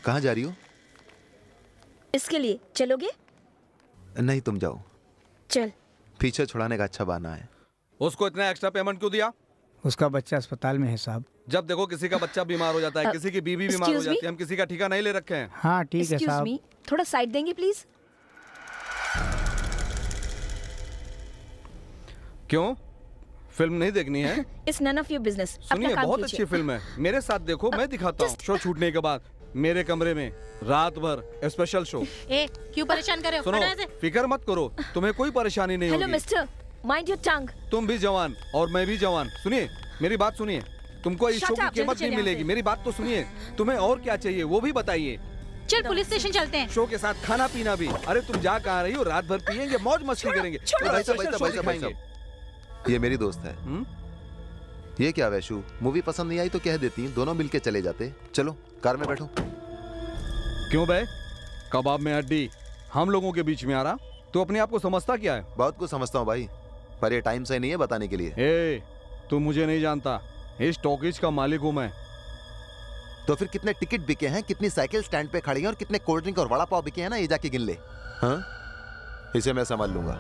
कहाँ जा रही हो? इसके लिए चलोगे? नहीं, तुम जाओ। चल। पीछे छुड़ाने का अच्छा बहाना है। उसको इतना एक्स्ट्रा पेमेंट क्यों दिया? उसका बच्चा अस्पताल में है साहब। जब देखो किसी का बच्चा बीमार हो जाता है, किसी की बीवी बीमार हो जाती है, हम किसी का ठिका नहीं ले रखे हैं। हाँ ठीक है साहब। थोड़ा साइड देंगे प्लीज। क्यों, फिल्म नहीं देखनी है? It's none of your business। सुनिए, बहुत अच्छी फिल्म है, मेरे साथ देखो, मैं दिखाता हूँ। शो छूटने के बाद मेरे कमरे में रात भर स्पेशल शो। ए, क्यों परेशान कर रहे हो? सुनो, फिक्र मत करो, तुम्हें कोई परेशानी नहीं होगी। Hello mister, mind your tongue. तुम भी जवान और मैं भी जवान। सुनिए, मेरी बात सुनिए। तुमको इस शो की कीमत नहीं मिलेगी, मेरी बात तो सुनिए। तुम्हें और क्या चाहिए वो भी बताइए। चल पुलिस स्टेशन चलते हैं। शो के साथ खाना पीना भी। अरे तुम जा कहाँ रही हो? रात भर पियेंगे, मौज मस्ती करेंगे। ये मेरी दोस्त है। ये क्या वैशु, मूवी पसंद नहीं आई तो कह देती, दोनों मिलके चले जाते। चलो कार में बैठो। क्यों बे, कबाब में हड्डी हम लोगों के बीच में आ रहा? तू अपने आप को समझता क्या है? बहुत कुछ समझता हूँ भाई, पर ये टाइम सही नहीं है बताने के लिए। ए, तू मुझे नहीं जानता, इस टॉकीज का मालिक हूँ मैं। तो फिर कितने टिकट बिके हैं, कितनी साइकिल स्टैंड पे खड़ी हैं और कितने कोल्ड ड्रिंक और वड़ा पाव बिके हैं ना, ये जाके गिन ले। हाँ, इसे मैं संभाल लूंगा।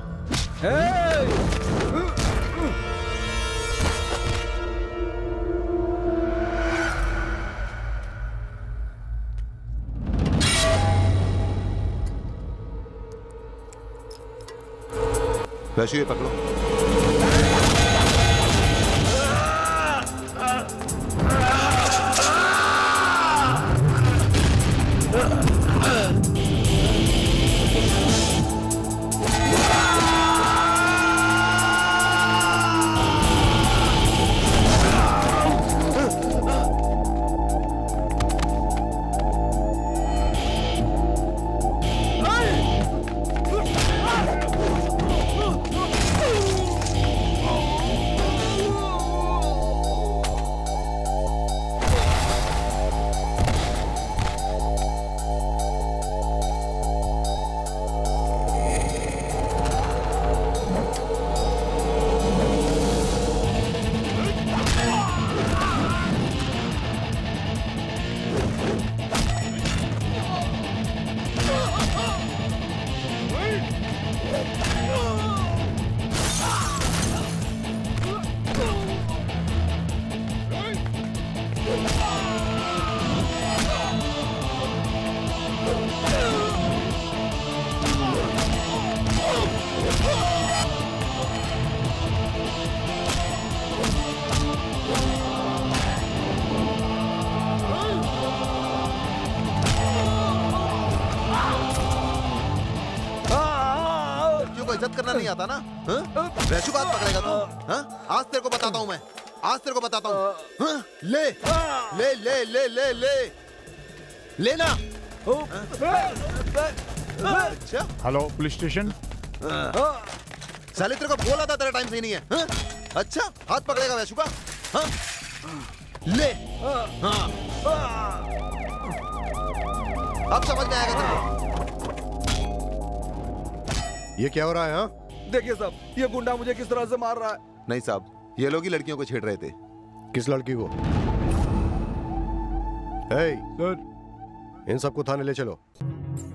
वैसे ये पकड़ो। इज्जत करना नहीं आता ना? वैशु बात पकड़ेगा तू? आज तेरे को बताता हूँ मैं, आज तेरे को बताता हूँ। ले ले ले ले ले ले लेना। अच्छा, हेलो पुलिस स्टेशन। साले तेरे को बोला था तेरा टाइम सही नहीं है। अच्छा, हाथ पकड़ेगा वैशु का? ले। अब समझ में आएगा तेरे को। ये क्या हो रहा है? हाँ, देखिए साहब, ये गुंडा मुझे किस तरह से मार रहा है। नहीं साहब, ये लोग ही लड़कियों को छेड़ रहे थे। किस लड़की को? सर, इन सबको थाने ले चलो।